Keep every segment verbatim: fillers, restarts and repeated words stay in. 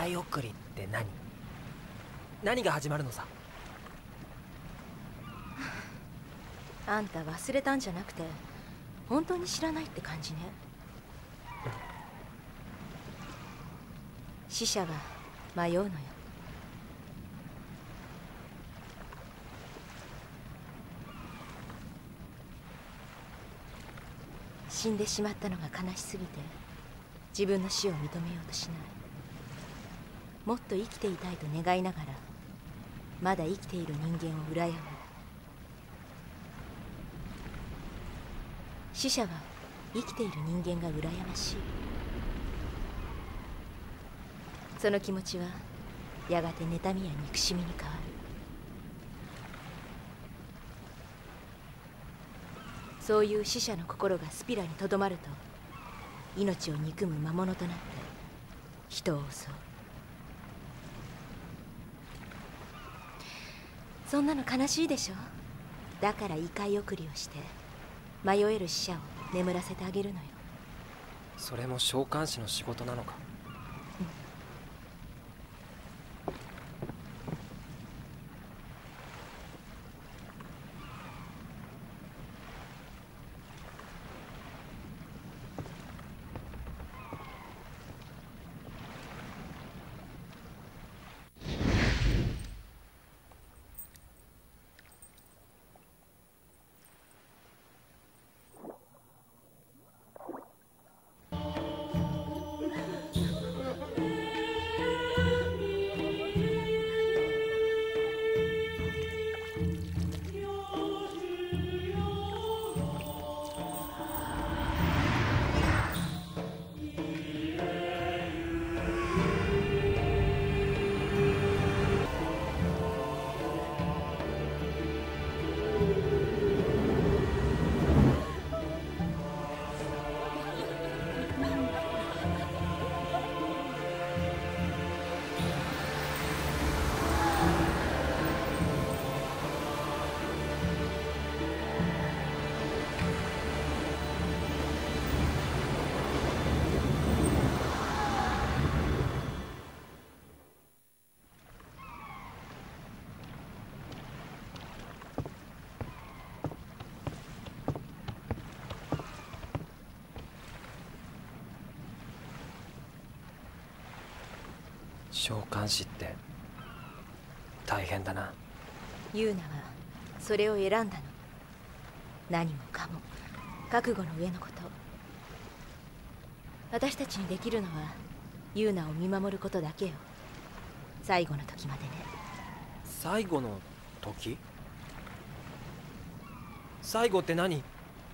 回送りって何？何が始まるのさ。 あんた忘れたんじゃなくて本当に知らないって感じね。死者は迷うのよ。死んでしまったのが悲しすぎて自分の死を認めようとしない。もっと生きていたいと願いながらまだ生きている人間を羨む。死者は生きている人間が羨ましい。その気持ちはやがて妬みや憎しみに変わる。そういう死者の心がスピラにとどまると命を憎む魔物となって人を襲う。そんなの悲しいでしょ。だから異界送りをして迷える死者を眠らせてあげるのよ。 それも召喚師の仕事なのか。召喚師って大変だな。 ユーナはそれを選んだの。何もかも覚悟の上のこと。私たちにできるのはユーナを見守ることだけよ。最後の時までね。 最後の時？最後って何？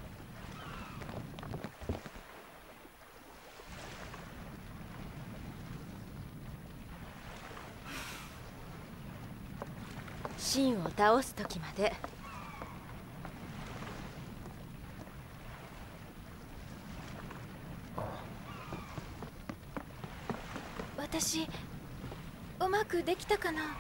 シンを倒す時まで。 私うまくできたかな。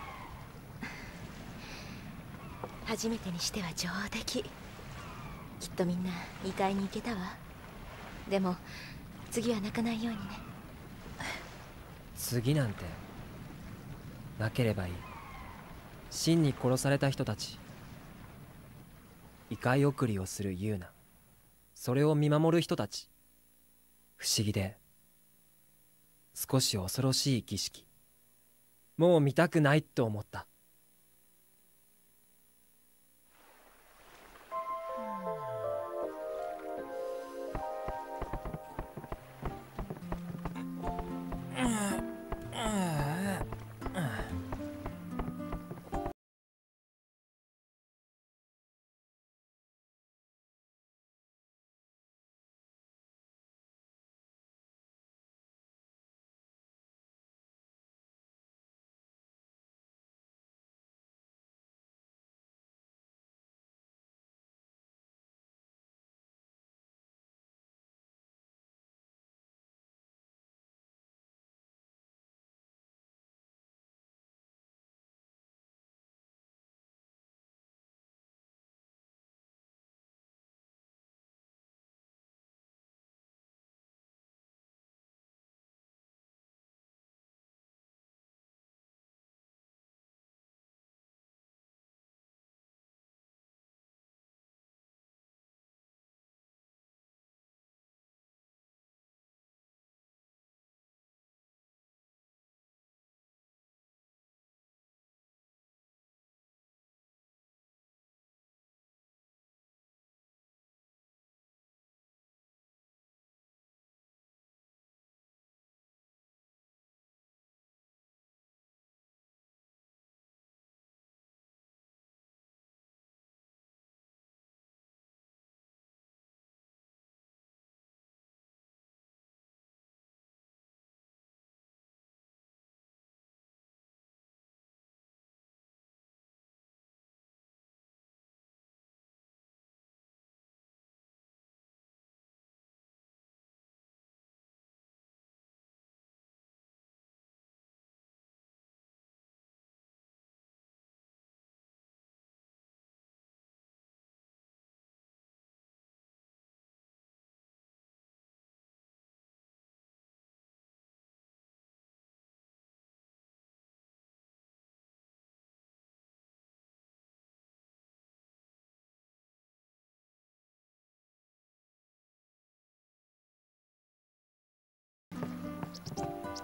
初めてにしては上出来。きっとみんな異界に行けたわ。でも次は泣かないようにね。 次なんてなければいい。真に殺された人たち、異界送りをするユーナ、それを見守る人たち、不思議で少し恐ろしい儀式、もう見たくないと思った。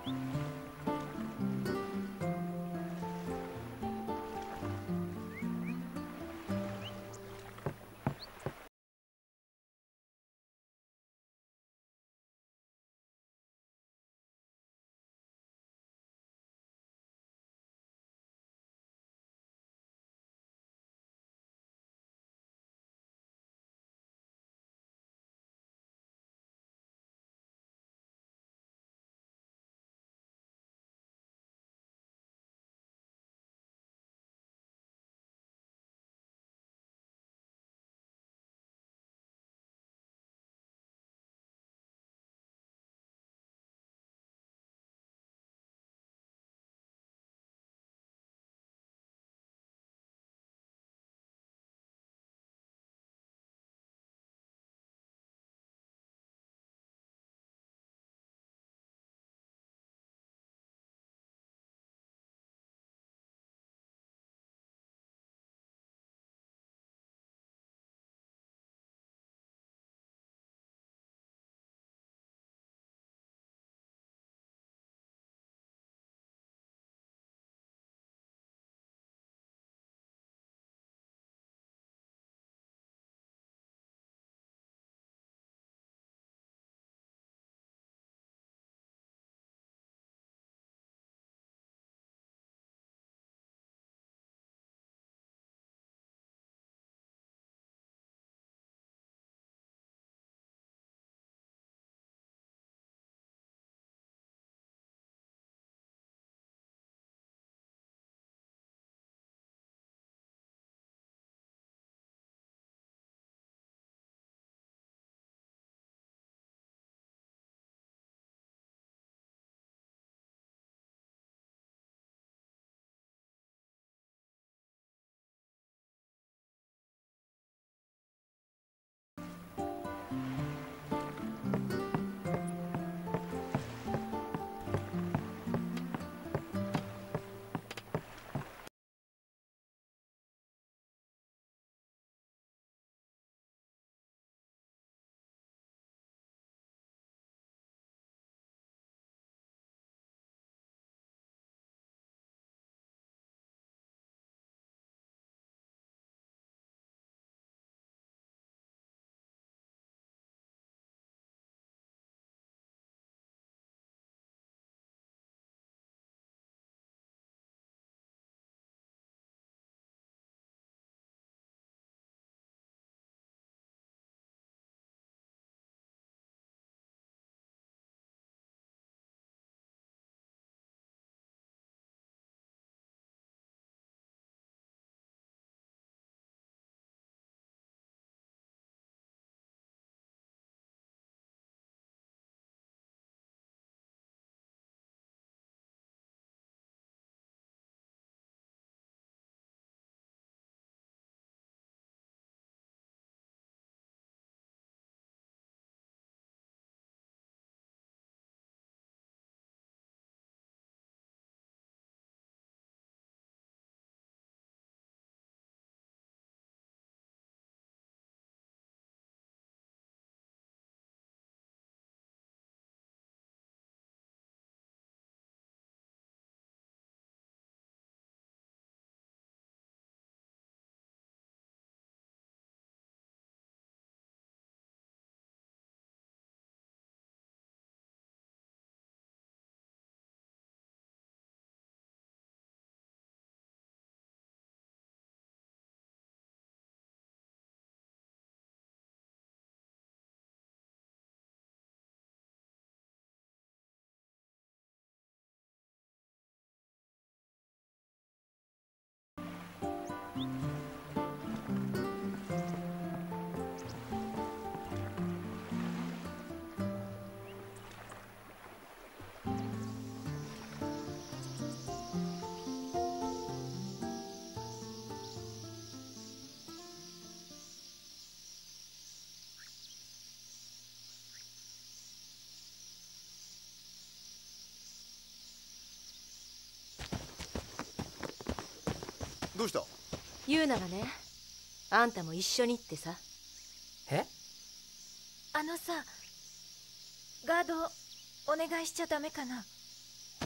どうした？ ユーナがね、あんたも一緒にってさ。 え？ あのさ、ガードお願いしちゃダメかな。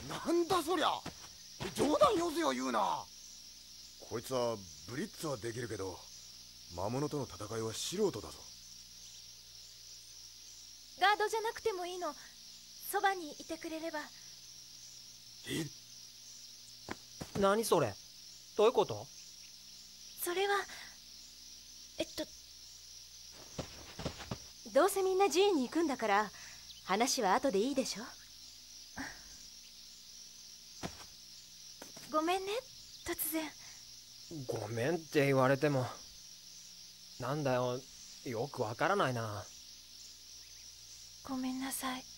なんだそりゃ。冗談よせよ言うな。こいつはブリッツはできるけど魔物との戦いは素人だぞ。 ガードじゃなくてもいいの。そばにいてくれれば。 え？ 何それ、どういうこと？ それはえっとどうせみんな寺院に行くんだから話は後でいいでしょ。 ごめんね、突然。 ごめんって言われても、なんだよ、よくわからないな。 ごめんなさい。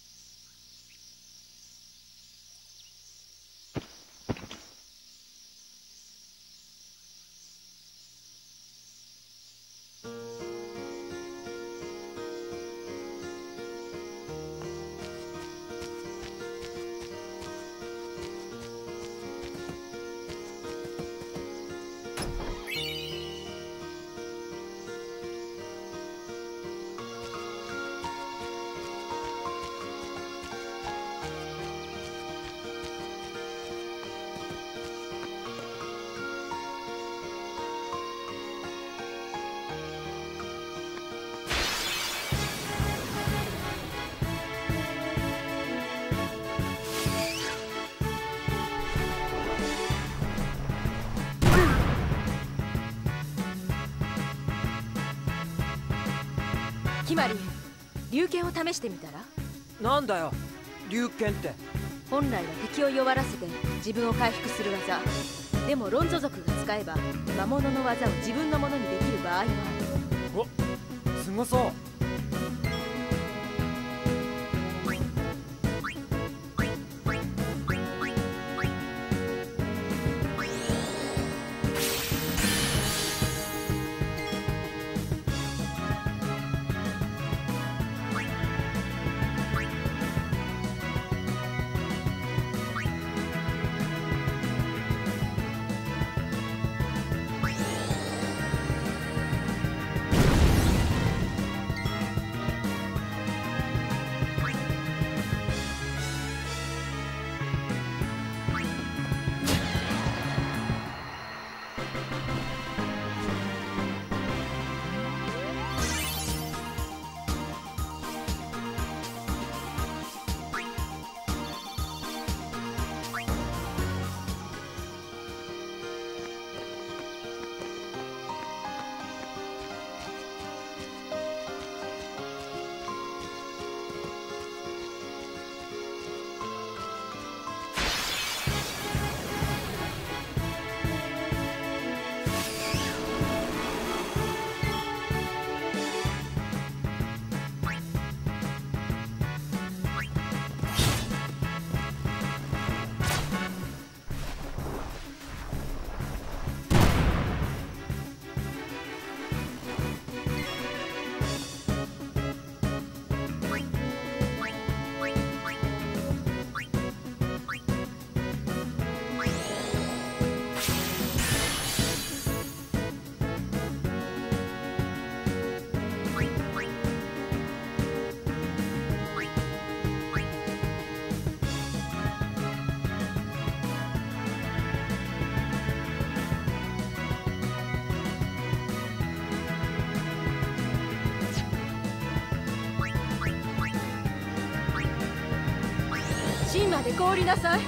決まり、龍剣を試してみたら。 なんだよ、龍剣って。 本来は敵を弱らせて自分を回復する技。でもロンゾ族が使えば魔物の技を自分のものにできる場合もある。 お、すごそう。 芯まで凍りなさい。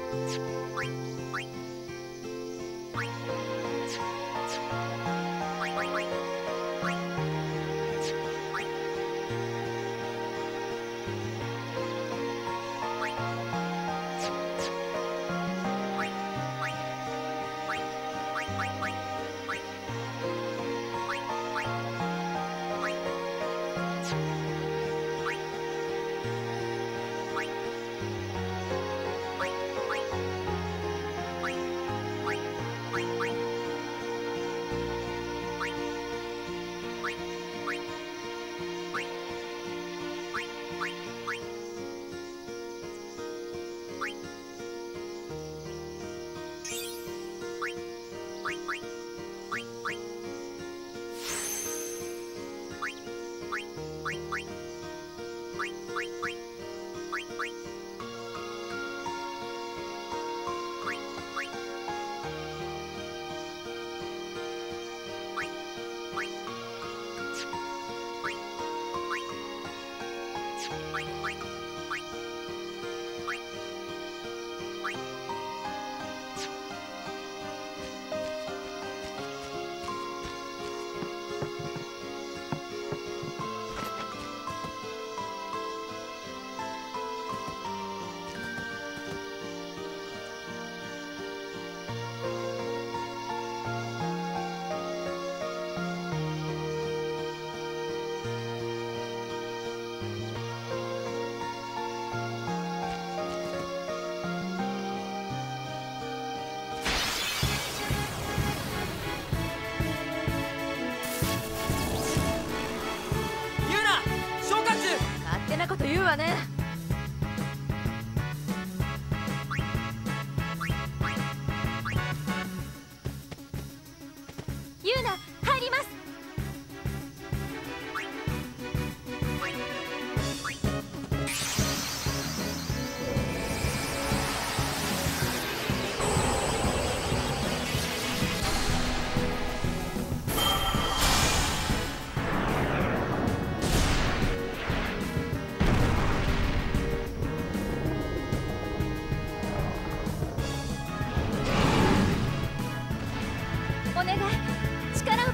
なこと言うわね。 ユーナ、入ります。お願い、力を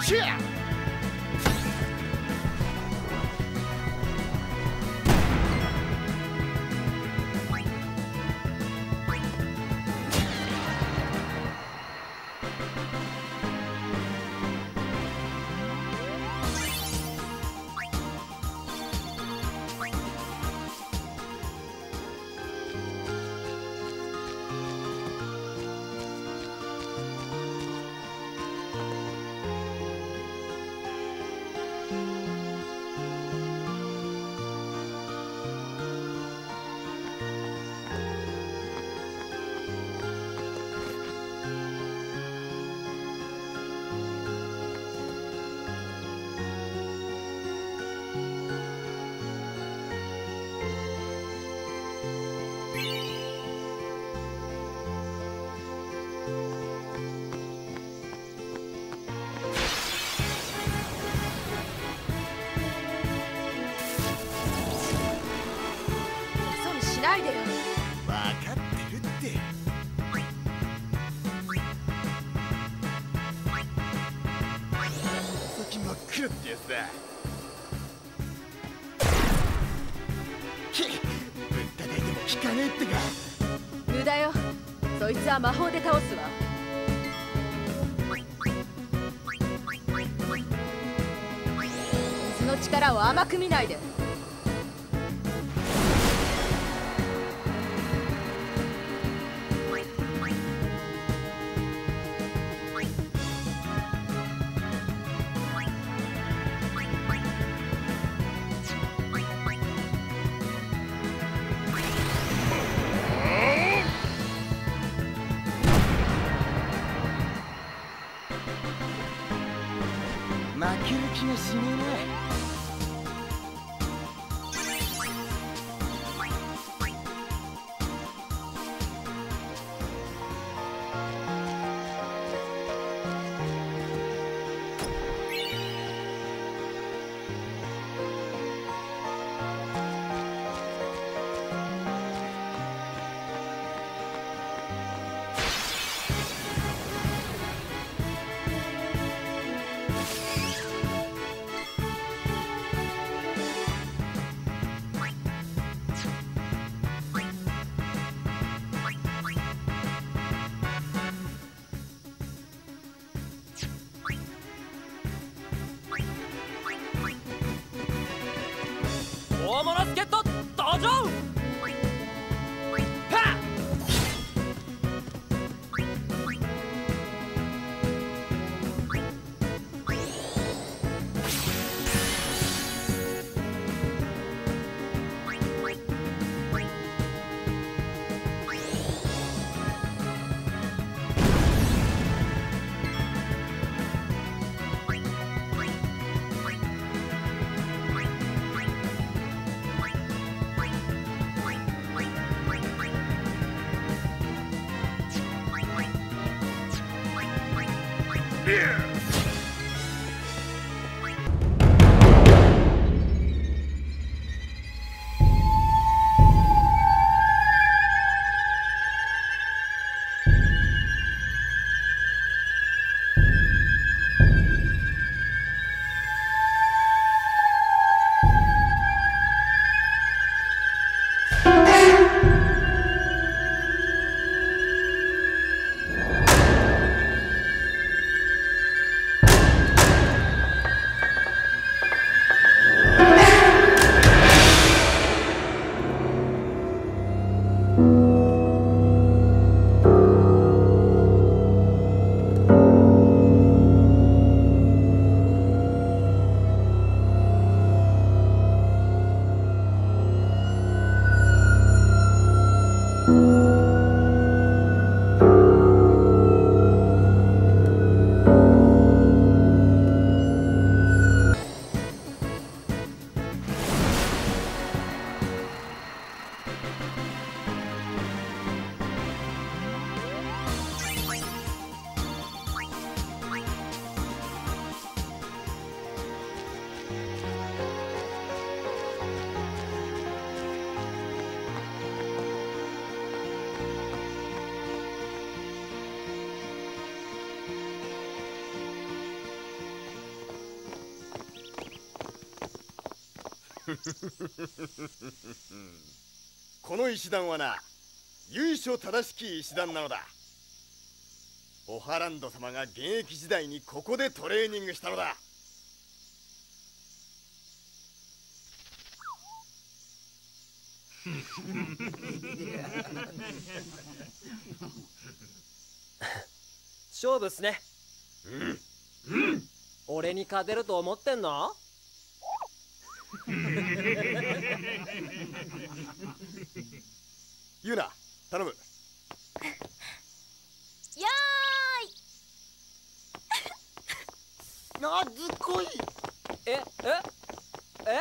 シェアないでよ。 分かってるって。先真っ暗ってやつだ。ひっ、ぶったたいても効かねえってか。 無駄よ。そいつは魔法で倒すわ。水の力を甘く見ないで。 負ける気がしねえな。 大物助っ人登場。 この石段はな、由緒正しき石段なのだ。オハランド様が現役時代にここでトレーニングしたのだ。 勝負っすね。 うん、うん、 俺に勝てると思ってんの？ ユーナ、頼む。 よーい。 なずこい。 えええ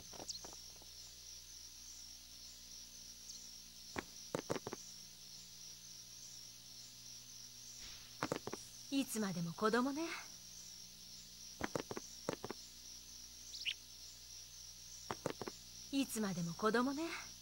いつまでも子供ね。いつまでも子供ね。